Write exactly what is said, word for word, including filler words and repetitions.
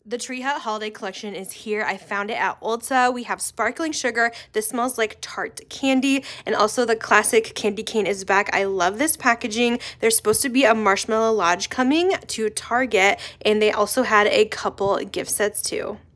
The Tree Hut Holiday Collection is here. I found it at Ulta. We have sparkling sugar. This smells like tart candy. And also the classic candy cane is back. I love this packaging. There's supposed to be a Marshmallow Lodge coming to Target. And they also had a couple gift sets too.